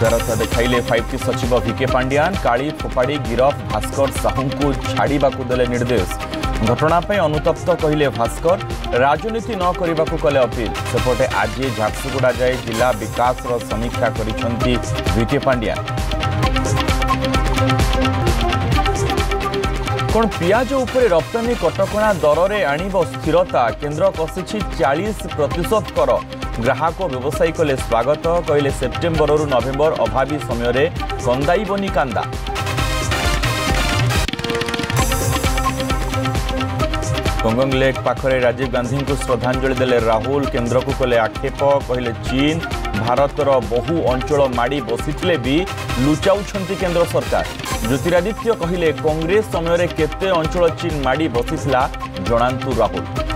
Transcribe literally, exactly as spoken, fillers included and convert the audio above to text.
उदारता देखाइले five T सचिव विके पांड्यान काली फोपाड़ी गिरफ भास्कर साहू को छाड़ाकू देले निर्देश घटना अनुतप्त कहले भास्कर राजनीति न करने को कले अपील सेपटे आज झारसुगुड़ा जाए जिला विकास समीक्षा करिसेंती विके पांड्यान। कौन पियाज उपरे रप्तानी कटकणा दर में आणिब स्थिरता केन्द्र कसिछि चालीस प्रतिशत कर ग्राहक व्यवसायी कले स्वागत कहले सेप्टेम्बर रु नवेम्बर अभावी समय कंदाइबनी कांदा। गंगंग लेक पाखरे राजीव गांधी को श्रद्धांजलि देले राहुल केन्द्र को कले आक्षेप कहले चीन भारतर बहु अंचल माड़ी बसिथिले भी लुचाउछंती केन्द्र सरकार। ज्योतिरादित्य कहले कांग्रेस समय केते अंचल चीन माड़ी बसिथिला जणांतु राहुल।